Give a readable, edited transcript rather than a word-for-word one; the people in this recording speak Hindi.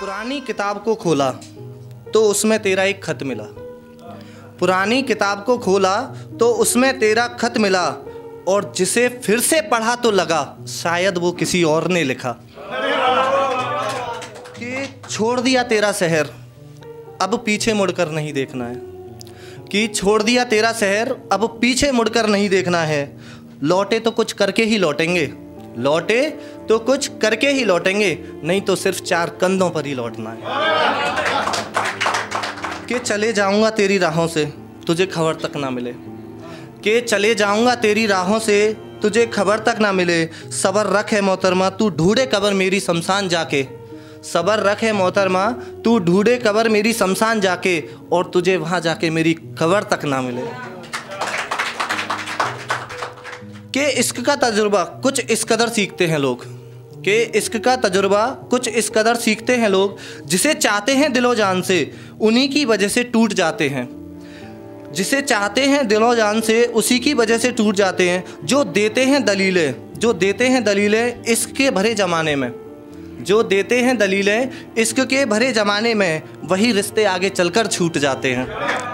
पुरानी किताब को खोला तो उसमें तेरा एक खत मिला। पुरानी किताब को खोला तो उसमें तेरा खत मिला, और जिसे फिर से पढ़ा तो लगा शायद वो किसी और ने लिखा। कि छोड़ दिया तेरा शहर, अब पीछे मुड़कर नहीं देखना है। कि छोड़ दिया तेरा शहर, अब पीछे मुड़कर नहीं देखना है। लौटे तो कुछ करके ही लौटेंगे, लौटे तो कुछ करके ही लौटेंगे, नहीं तो सिर्फ चार कंधों पर ही लौटना है। कि चले जाऊंगा तेरी राहों से, तुझे खबर तक ना मिले। कि चले जाऊंगा तेरी राहों से, तुझे खबर तक ना मिले। सबर रख है मोहतरमा, तू ढूंढे कबर मेरी शमशान जाके। सबर रख है मोहतरमा, तू ढूंढे कबर मेरी शमशान जाके, और तुझे वहाँ जाके मेरी खबर तक ना मिले। कि इश्क का तजुर्बा कुछ इस कदर सीखते हैं लोग। कि इश्क का तजुर्बा कुछ इस कदर सीखते हैं लोग, जिसे चाहते हैं दिलो जान से उन्हीं की वजह से टूट जाते हैं। जिसे चाहते हैं दिलो जान से उसी की वजह से टूट जाते हैं। जो देते हैं दलीलें, जो देते हैं दलीलें इश्क के भरे ज़माने में, जो देते हैं दलीलें इश्क के भरे ज़माने में, वही रिश्ते आगे चलकर छूट जाते हैं।